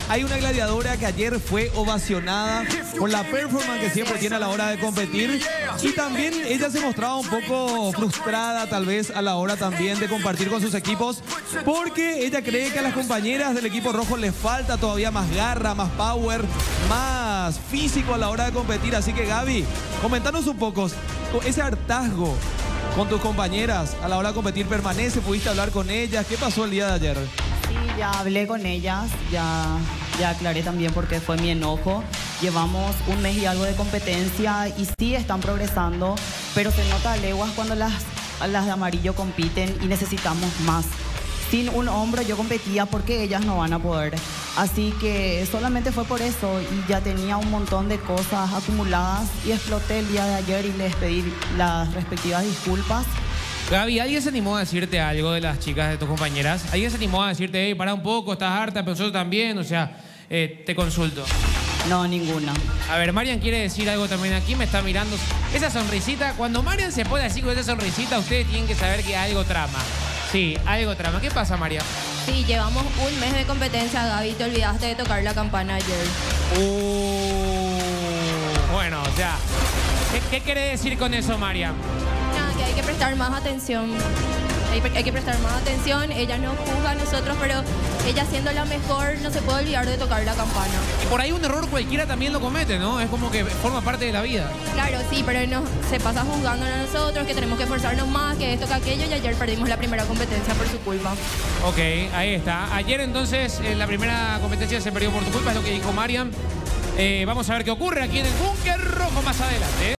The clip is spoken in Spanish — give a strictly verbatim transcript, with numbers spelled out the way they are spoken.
Hay una gladiadora que ayer fue ovacionada por la performance que siempre tiene a la hora de competir. Y también ella se mostraba un poco frustrada tal vez a la hora también de compartir con sus equipos, porque ella cree que a las compañeras del equipo rojo les falta todavía más garra, más power, más físico a la hora de competir. Así que Gaby, comentanos un poco, ese hartazgo con tus compañeras a la hora de competir permanece, ¿pudiste hablar con ellas? ¿Qué pasó el día de ayer? Sí, ya hablé con ellas, ya, ya aclaré también por qué fue mi enojo. Llevamos un mes y algo de competencia y sí están progresando, pero se nota a leguas cuando las, las de amarillo compiten y necesitamos más. Sin un hombro yo competía porque ellas no van a poder. Así que solamente fue por eso y ya tenía un montón de cosas acumuladas y exploté el día de ayer y les pedí las respectivas disculpas. Gaby, ¿alguien se animó a decirte algo de las chicas de tus compañeras? ¿Alguien se animó a decirte, hey, para un poco, estás harta, pero nosotros también? O sea, eh, te consulto. No, ninguna. A ver, Marian quiere decir algo también aquí, me está mirando. Esa sonrisita, cuando Marian se pone así con esa sonrisita, ustedes tienen que saber que algo trama. Sí, algo trama. ¿Qué pasa, Marian? Sí, llevamos un mes de competencia, Gaby, te olvidaste de tocar la campana ayer. Uh, bueno, o sea, ¿qué, qué quiere decir con eso, Marian? Nada, que hay que prestar más atención. Hay, hay que prestar más atención. Ella nos juzga a nosotros, pero ella siendo la mejor no se puede olvidar de tocar la campana. Y por ahí un error cualquiera también lo comete, ¿no? Es como que forma parte de la vida. Claro, sí, pero no, se pasa juzgándonos a nosotros, que tenemos que esforzarnos más, que esto, que aquello, y ayer perdimos la primera competencia por su culpa. Ok, ahí está. Ayer entonces eh, la primera competencia se perdió por tu culpa, es lo que dijo Marian. Eh, vamos a ver qué ocurre aquí en el Búnker Rojo más adelante.